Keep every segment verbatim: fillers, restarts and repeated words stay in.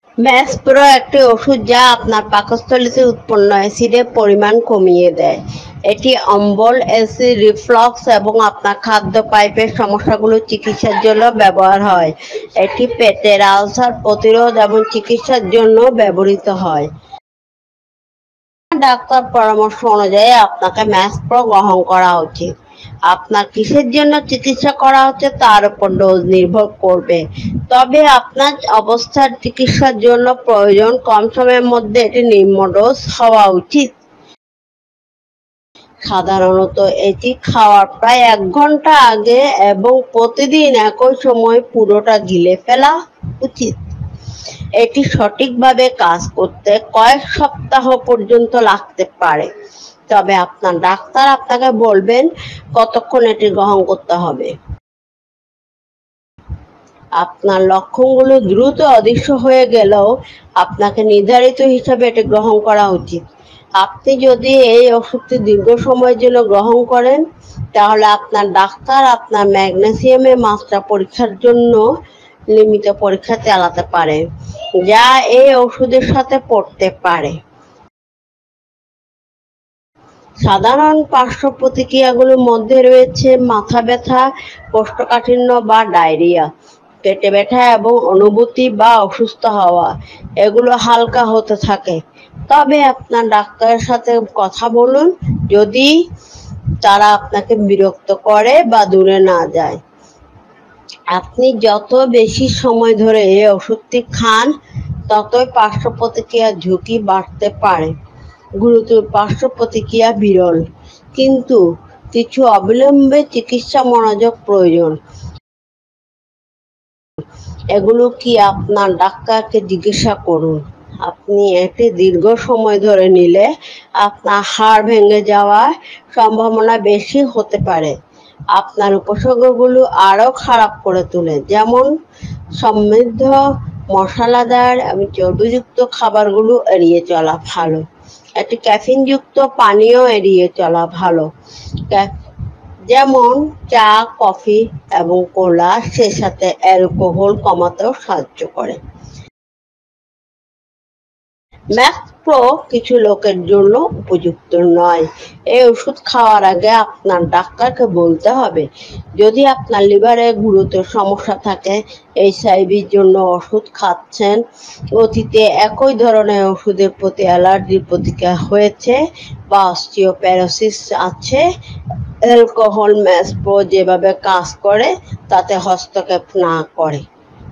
ম্যাসপ্রো একটি ওষুধ যা আপনার পাকস্থলীতে উৎপন্ন অ্যাসিডের পরিমাণ কমিয়ে দেয়। এটি অম্বল, অ্যাসিড রিফ্লক্স এবং আপনার খাদ্য পাইপের সমস্যাগুলো চিকিৎসার জন্য ব্যবহার হয়। এটি পেটের আলসার প্রতিরোধ এবং চিকিৎসার জন্য ব্যবহৃত হয়। ডাক্তার পরামর্শ অনুযায়ী আপনাকে ম্যাসপ্রো গ্রহণ করা উচিত। আপনার কিসের জন্য চিকিৎসা করা হচ্ছে তার উপর ডোজ নির্ভর করবে, তবে আপনার অবস্থার চিকিৎসার জন্য প্রয়োজন কম সময়ের মধ্যে এটি নিম্ন ডোজ হওয়া উচিত। সাধারণত এটি খাওয়ার প্রায় এক ঘন্টা আগে এবং প্রতিদিন একই সময় পুরোটা গিলে ফেলা উচিত। এটি সঠিকভাবে কাজ করতে কয়েক সপ্তাহ পর্যন্ত লাগতে পারে, তবে আপনার ডাক্তার আপনাকে বলবেন কতক্ষণ এটি গ্রহণ করতে হবে। আপনার লক্ষণগুলো দ্রুত অদৃশ্য হয়ে গেলেও আপনাকে নির্ধারিত হিসাবে এটি গ্রহণ করা উচিত। আপনি যদি এই ওষুধটি দীর্ঘ সময়ের জন্য গ্রহণ করেন, তাহলে আপনার ডাক্তার আপনার ম্যাগনেসিয়ামের মাত্রা পরীক্ষার জন্য নিয়মিত পরীক্ষা চালাতে পারে, যা এই ওষুধের সাথে পড়তে পারে। সাধারণ পার্শ্ব প্রতিক্রিয়াগুলোর মধ্যে রয়েছে মাথা ব্যথা, কোষ্ঠকাঠিন্য বা ডায়রিয়া, পেটে ব্যথা এবং অনুভূতি বা অসুস্থ হওয়া। এগুলো হালকা হতে থাকে, তবে আপনার ডাক্তারের সাথে কথা বলুন যদি তারা আপনাকে বিরক্ত করে বা দূরে না যায়। আপনি যত বেশি সময় ধরে এই ওষুধটি খান, ততই পার্শ্ব প্রতিক্রিয়ার ঝুঁকি বাড়তে পারে। গুরুতর পার্শ্ব প্রতিক্রিয়া বিরল, কিন্তু কিছু অবিলম্বে চিকিৎসা মনোযোগ প্রয়োজন। এগুলো কি আপনার ডাক্তারকে জিজ্ঞাসা করুন। আপনি এটি দীর্ঘ সময় ধরে নিলে আপনার হাড় ভেঙে যাওয়ার সম্ভাবনা বেশি হতে পারে। আপনার উপসর্গগুলো আরও খারাপ করে তোলে, যেমন সমৃদ্ধ, মশলাদার এবং চর্বিযুক্ত খাবারগুলো এড়িয়ে চলা ভালো। একটি ক্যাফিনযুক্ত পানীয় এড়িয়ে চলা ভালো, যেমন চা, কফি এবং কোলা, সে সাথে অ্যালকোহল কমাতেও সাহায্য করে। ম্যাসপ্রো কিছু লোকের জন্য উপযুক্ত নয়। এই ওষুধ খাওয়ার আগে আপনার ডাক্তারকে বলতে হবে। যদি আপনার লিভারে গুরুতর সমস্যা থাকে, এইচআইভির জন্য ওষুধ খাচ্ছেন, অতীতে একই ধরনের ওষুধের প্রতি অ্যালার্জির প্রতিক্রিয়া হয়েছে বা অস্টিওপোরোসিস আছে, অ্যালকোহল ম্যাসপ্রো যেভাবে কাজ করে তাতে হস্তক্ষেপ না করে।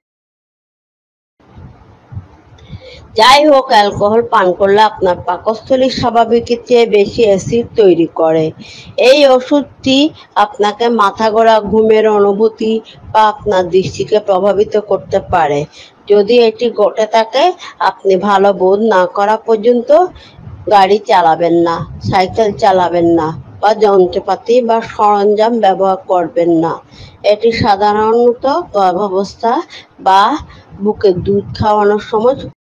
যাই হোক, অ্যালকোহল পান করলে আপনার পাকস্থলী স্বাভাবিকের চেয়ে বেশি অ্যাসিড তৈরি করে। এই ওষুধটি আপনাকে মাথা ঘোরা, ঘুমের অনুভূতি বা আপনার দৃষ্টিকে প্রভাবিত করতে পারে। যদি এটি ঘটে থাকে, আপনি ভালো বোধ না করা পর্যন্ত গাড়ি চালাবেন না, সাইকেল চালাবেন না বা যন্ত্রপাতি বা সরঞ্জাম ব্যবহার করবেন না। এটি সাধারণত গর্ভাবস্থা বা বুকের দুধ খাওয়ানোর সময়